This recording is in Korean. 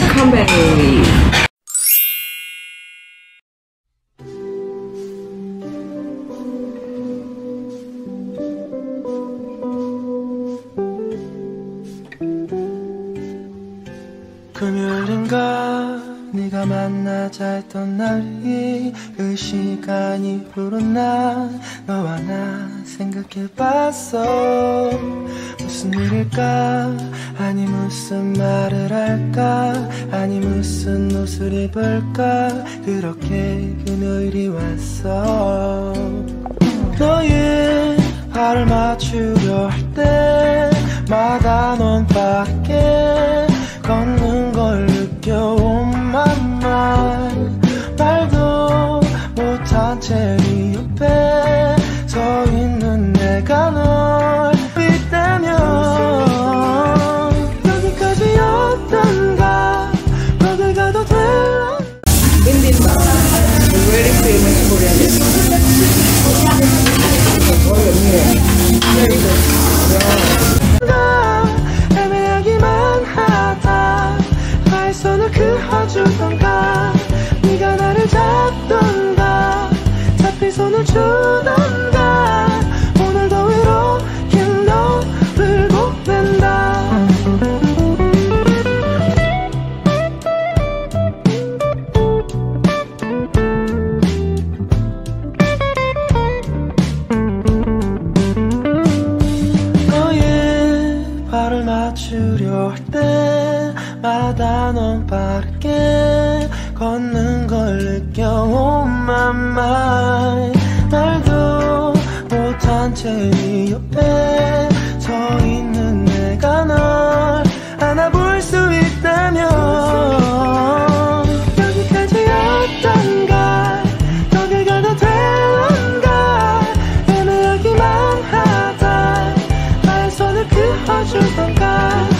company. 금요일인가 네가 만나자 했던 날이 그 시간이 흐른 날 너와 나 생각해봤어. 무슨 일일까? 아니 무슨 말을 할까? 아니 무슨 옷을 입을까? 그렇게 금요일이 왔어. 너의 발을 맞추려 할 때마다 넌 밖에 걷는 걸 느껴. Oh my mind. 말도 못한 채 네 옆에 서 있는 내가 널 있다면 여기까지였던가. 거길 가도 돼. Bibimbap, very famous Korean dish. Oh, yeah. Very good. 애매하기만 하다. 나의 손을 그어주던가. 네가 나를 잡던가. 잡힌 손을 주던가. 오늘도 이렇게 너를 보낸다. 발을 맞추려 할 때마다 넌 빠르게 걷는 걸 느껴. Oh my mind. 말도 못한 채 네 옆에 서 있는 내가 널 안아볼 수 있다면 여기까지였던가. 거길 가도 되던가. 애매하기만 하다. 나의 손을 그어주던가.